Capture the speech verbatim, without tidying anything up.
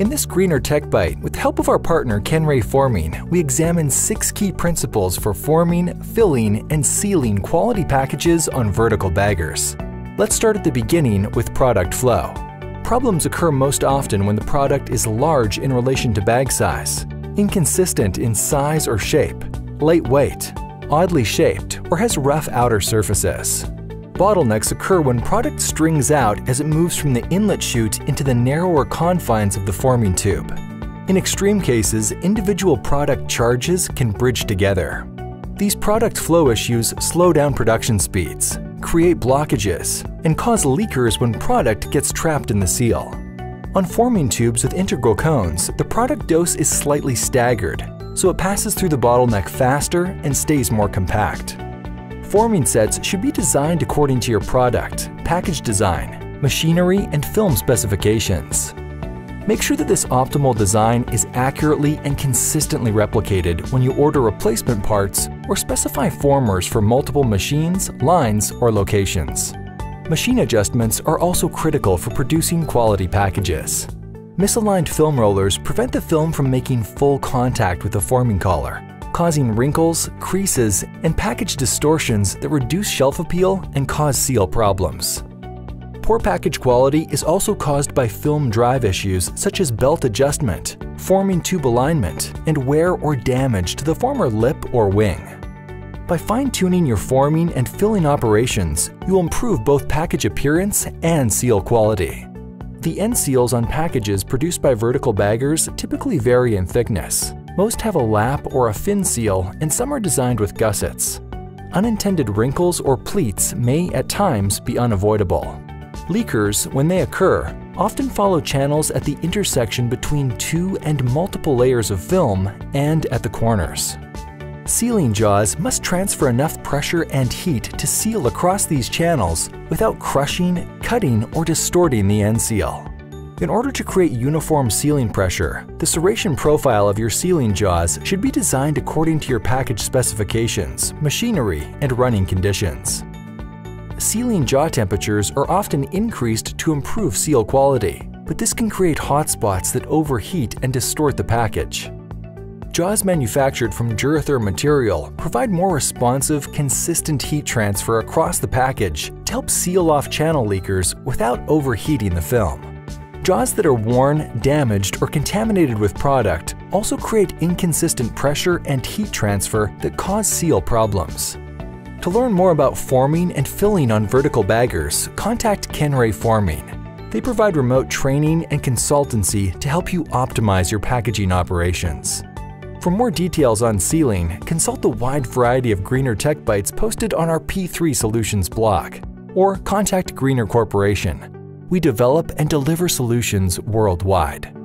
In this Greener Tech Bite, with the help of our partner Kenray Forming, we examine six key principles for forming, filling, and sealing quality packages on vertical baggers. Let's start at the beginning with product flow. Problems occur most often when the product is large in relation to bag size, inconsistent in size or shape, lightweight, oddly shaped, or has rough outer surfaces. Bottlenecks occur when product strings out as it moves from the inlet chute into the narrower confines of the forming tube. In extreme cases, individual product charges can bridge together. These product flow issues slow down production speeds, create blockages, and cause leakers when product gets trapped in the seal. On forming tubes with integral cones, the product dose is slightly staggered, so it passes through the bottleneck faster and stays more compact. Forming sets should be designed according to your product, package design, machinery, and film specifications. Make sure that this optimal design is accurately and consistently replicated when you order replacement parts or specify formers for multiple machines, lines, or locations. Machine adjustments are also critical for producing quality packages. Misaligned film rollers prevent the film from making full contact with the forming collar, causing wrinkles, creases, and package distortions that reduce shelf appeal and cause seal problems. Poor package quality is also caused by film drive issues such as belt adjustment, forming tube alignment, and wear or damage to the former lip or wing. By fine-tuning your forming and filling operations, you will improve both package appearance and seal quality. The end seals on packages produced by vertical baggers typically vary in thickness. Most have a lap or a fin seal, and some are designed with gussets. Unintended wrinkles or pleats may, at times, be unavoidable. Leakers, when they occur, often follow channels at the intersection between two and multiple layers of film and at the corners. Sealing jaws must transfer enough pressure and heat to seal across these channels without crushing, cutting, or distorting the end seal. In order to create uniform sealing pressure, the serration profile of your sealing jaws should be designed according to your package specifications, machinery, and running conditions. Sealing jaw temperatures are often increased to improve seal quality, but this can create hotspots that overheat and distort the package. Jaws manufactured from Dura-Therm material provide more responsive, consistent heat transfer across the package to help seal off channel leakers without overheating the film. Jaws that are worn, damaged, or contaminated with product also create inconsistent pressure and heat transfer that cause seal problems. To learn more about forming and filling on vertical baggers, contact Kenray Forming. They provide remote training and consultancy to help you optimize your packaging operations. For more details on sealing, consult the wide variety of Greener Tech Bites posted on our P three Solutions blog, or contact Greener Corporation. We develop and deliver solutions worldwide.